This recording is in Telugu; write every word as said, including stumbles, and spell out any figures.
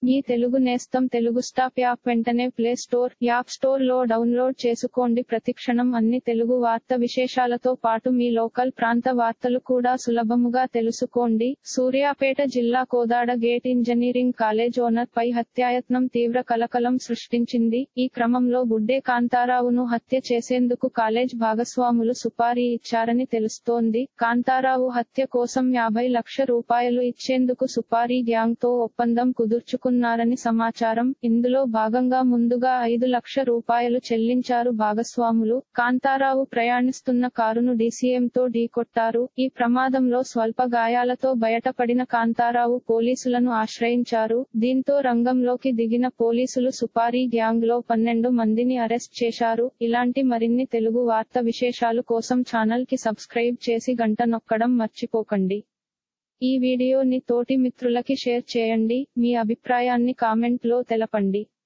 మీ తెలుగు నేస్తం తెలుగు స్టాప్ యాప్ వెంటనే ప్లే స్టోర్, యాప్ స్టోర్ లో డౌన్లోడ్ చేసుకోండి. ప్రతిక్షణం అన్ని తెలుగు వార్త విశేషాలతో పాటు మీ లోకల్ ప్రాంత వార్తలు కూడా సులభముగా తెలుసుకోండి. సూర్యాపేట జిల్లా Kodad gate engineering college owner పై హత్యాయత్నం తీవ్ర కలకలం సృష్టించింది. ఈ క్రమంలో గుడ్డే కాంతారావును హత్య చేసేందుకు కాలేజ్ భాగస్వాములు సుపారీ ఇచ్చారని తెలుస్తోంది. కాంతారావు హత్య కోసం యాభై లక్ష రూపాయలు ఇచ్చేందుకు సుపారీ గ్యాంగ్ తో ఒప్పందం కుదుర్చుకున్నారు ఉన్నారని సమాచారం. ఇందులో భాగంగా ముందుగా ఐదు లక్ష రూపాయలు చెల్లించారు భాగస్వాములు. కాంతారావు ప్రయాణిస్తున్న కారును డీసీఎంతో ఢీకొట్టారు. ఈ ప్రమాదంలో స్వల్ప గాయాలతో బయటపడిన కాంతారావు పోలీసులను ఆశ్రయించారు. దీంతో రంగంలోకి దిగిన పోలీసులు సుపారీ గ్యాంగ్ లో పన్నెండు మందిని అరెస్ట్ చేశారు. ఇలాంటి మరిన్ని తెలుగు వార్త విశేషాలు కోసం ఛానల్ కి సబ్స్క్రైబ్ చేసి గంట నొక్కడం మర్చిపోకండి. ఈ వీడియోని తోటి మిత్రులకి షేర్ చేయండి. మీ అభిప్రాయాన్ని కామెంట్ లో తెలపండి.